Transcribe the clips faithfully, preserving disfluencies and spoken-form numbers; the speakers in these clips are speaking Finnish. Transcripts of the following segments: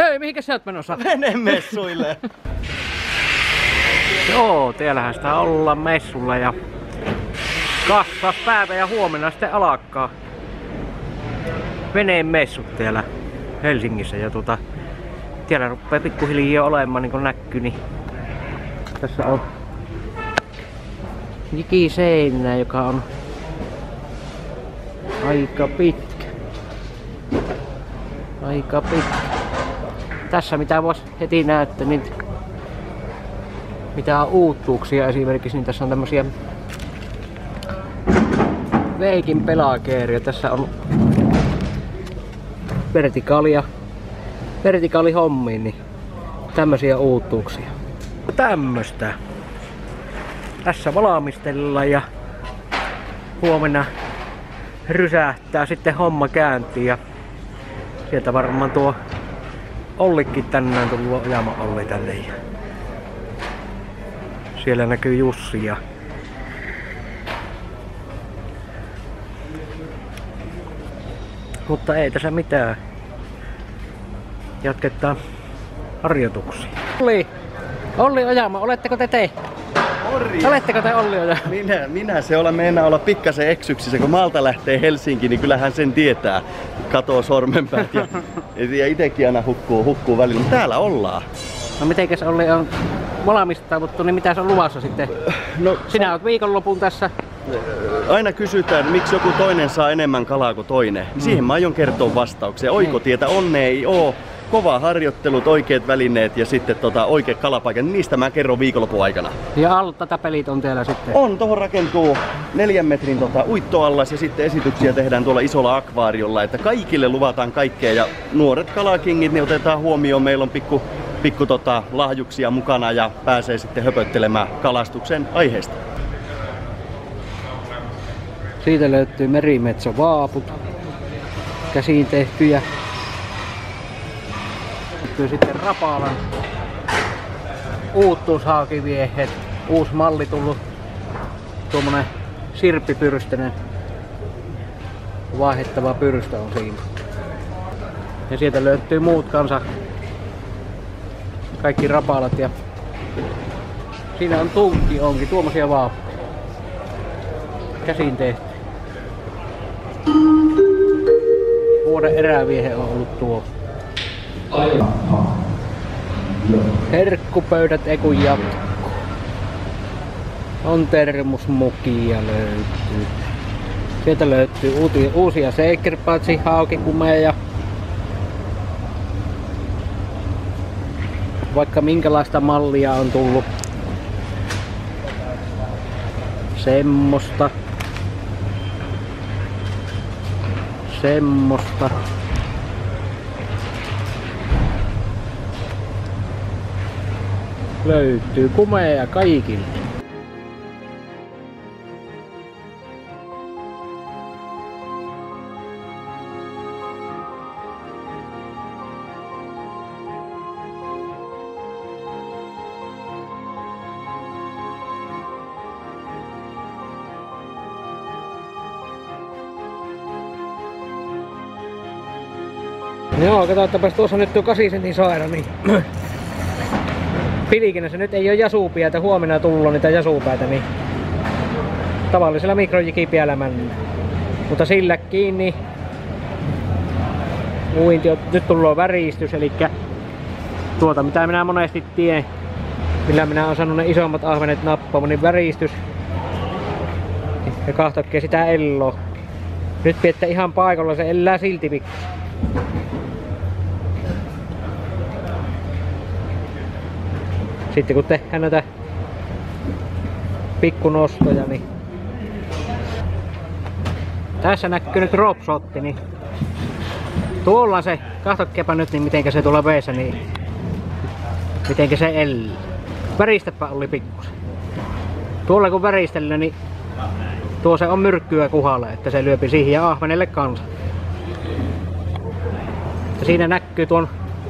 Hei, mihinkä sä oot menossa? Venemessuille. Joo, täällähän sitä ollaan messulla ja kassas päivä ja huomenna sitten alkaa veneen messut täällä Helsingissä ja tuota, täällä rupeaa pikkuhiljaa olemaan niin kuin näkyy, niin tässä on jikiseinä, joka on aika pitkä. Aika pitkä. Tässä mitä vois heti näyttää, niin mitä on uutuuksia esimerkiksi, niin tässä on tämmösiä veikin pelakeeria. Tässä on vertikaalia, vertikaalihommiin, niin tämmösiä uutuuksia. Tämmöstä. Tässä valmistellaan ja huomenna rysähtää sitten homma käyntiin ja sieltä varmaan tuo Ollikin tänään tullut Ojama Olli tänne. Ja siellä näkyy Jussi ja mutta ei tässä mitään. Jatketaan harjoituksia. Olli, Olli Ojama, oletteko te te? Morjens. Oletteko te Olli Ojama? Minä, minä se olen meinaa olla pikkasen eksyksissä, kun Maalta lähtee Helsinkiin, niin kyllähän sen tietää. Katoo sormenpäät ja, ja itekin aina hukkuu, hukkuu välillä. Mutta täällä ollaan. No mitenkäs Olli on valmistauduttu, niin mitä se on luvassa sitten? No, sinä olet viikonlopun tässä. Aina kysytään, miksi joku toinen saa enemmän kalaa kuin toinen. Mm. Siihen mä aion kertoa vastauksia. Oikotietä onnea ei oo. Kova harjoittelut, oikeat välineet ja sitten tota, oikeat kalapaikat, niistä mä kerron viikonlopun aikana. Ja alt tätä pelit on teillä sitten? On, tohon rakentuu neljän metrin tota, uittoallas ja sitten esityksiä tehdään tuolla isolla akvaariolla, että kaikille luvataan kaikkea ja nuoret kalakingit ne otetaan huomioon. Meillä on pikku, pikku tota, lahjuksia mukana ja pääsee sitten höpöttelemään kalastuksen aiheesta. Siitä löytyy merimetsovaaput, käsiin tehtyjä. Sitten Rapalan uuttuushaakiviehet, uusi malli tullut, tuommoinen sirppipyrstönen vaihdettava pyrstö on siinä. Ja sieltä löytyy muut kanssa, kaikki Rapalat ja siinä on tunki onkin, tuommoisia vaappuja, käsin tehty. Vuoden eräviehe on ollut tuo. Herkkupöydät Eku jatko. On termosmukia löytyy. Sieltä löytyy uusia, uusia shakerpatsi, haukikumeja. Vaikka minkälaista mallia on tullut. Semmosta. Semmosta. Löytyy kumeja kaikille. Joo, katsotaanpas tuossa nyt tuo kahdeksan sentin saira, niin Pilikinä se nyt ei ole jasupia, että huomenna tullut niitä jasupäitä, niin tavallisella mikrojikipiällä mennään. Mutta sillä kiinni uinti on, nyt tullut väristys, eli tuota mitä minä monesti tien, millä minä olen saanut ne isommat ahvenet nappaamaan, niin väristys. Ja kahtokkeen sitä elloa. Nyt piettä ihan paikalla, se elää silti pikku. Sitten kun tehdään näitä pikkunostoja, niin tässä näkyy nyt dropshotti, niin tuolla on se, kahtokkepa nyt niin mitenkä se tuolla veessä, niin mitenkä se elää. Väristäpä oli pikkusen. Tuolla kun väristellään, niin tuo se on myrkkyä kuhalle, että se lyöpi siihen ja ahvenelle kanssa. Ja siinä näkyy tuon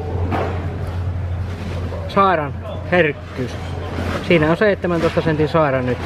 sairan herkkyys. Siinä on seitsemäntoista sentin saira nyt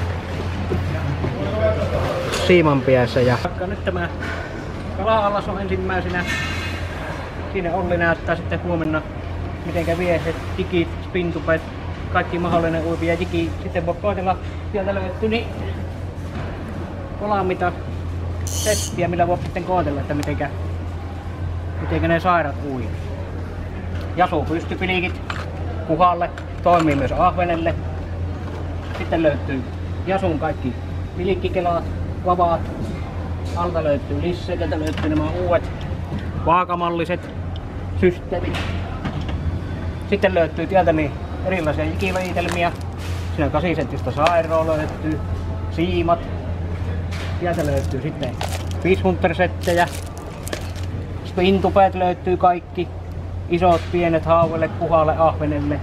siimanpiässä. Ja nyt tämä kala-allas on ensimmäisenä. Siinä Olli näyttää sitten huomenna mitenkä viehet, jikit, spintupet, kaikki mahdollinen uipi ja jiki. Sitten voi koetella, sieltä löytyy niin valmiita settiä, millä voi sitten koetella, että mitenkä, mitenkä ne sairaat ui. Jasu pystypilikit kuhalle, toimii myös ahvenelle. Sitten löytyy Jasun kaikki pilikkikelaat, vavaat. Alta löytyy lisseet, täältä löytyy nämä uudet vaakamalliset systeemit. Sitten löytyy täältä niin erilaisia jikiveitelmiä. Siinä kasisenttistä sairoo löytyy, siimat. Sieltä löytyy sitten fishhunter-settejä. Spintupet löytyy kaikki. Isot, pienet hauvelle, kuhalle, ahvenelle.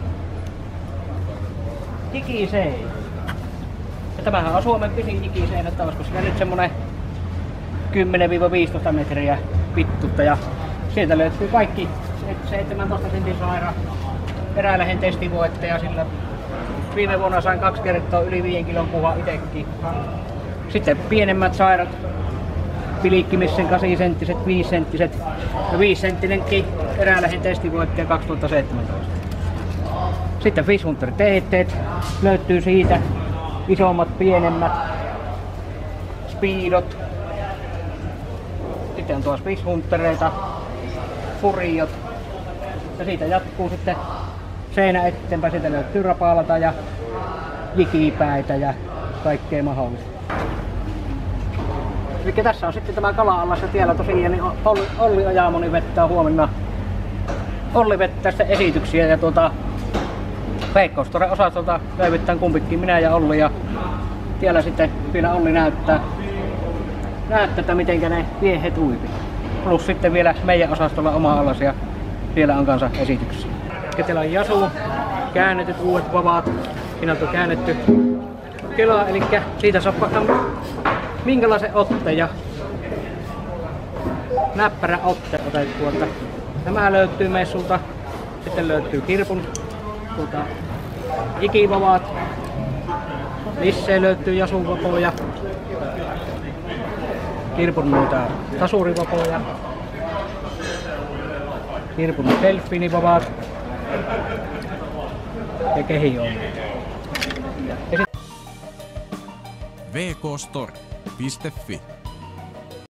Jikiseinä. Ja tämähän on Suomen pisin jikiseinä, että olisiko siinä nyt semmonen kymmenen viisitoista metriä pittuutta. Ja sieltä löytyy kaikki seitsemäntoista sentin saira. Erälähen testivoittaja, sillä viime vuonna sain kaksi kertaa yli viiden kilon kuha itekin. Sitten pienemmät sairat, pilikkimissen kahdeksan senttiset, viisi senttiset ja viisi senttinenkin Erälähen testivoittaja kaksituhattaseitsemäntoista. Sitten Fishhunter T T löytyy siitä, isommat, pienemmät, speedot. Sitten on tuossa Fishhuntereita, furiot. Ja siitä jatkuu sitten seinä eteenpäin, siitä löytyy rapaalata ja jikipäitä ja kaikkea mahdollista. Eli tässä on sitten tämä kala-allas ja tiellä tosiaan niin Olli, Olli Ojamoni vettää huomenna. Olli vettää sitten esityksiä ja tuota Veikkaus-Toren osastolta löydytään kumpikin minä ja Olli ja tiellä sitten vielä Olli näyttää, näyttää että mitenkä ne viehet uipi. Plus sitten vielä meidän osastolla oma allas ja siellä on kanssa esityksiä. Täällä on Jasu, käännetyt uudet vavaat. Siinä on käännetty kela, eli siitä saa vaikka minkälaisen otteen ja näppärä otte otettua. Nämä löytyy messulta. Sitten löytyy kirpun tuota, jikivavaat. Lisseen löytyy Jasun vapoja. Kirpun noita tasurivapoja. Kirpun delfiinivavaat. Ja kehi on. v k store piste f i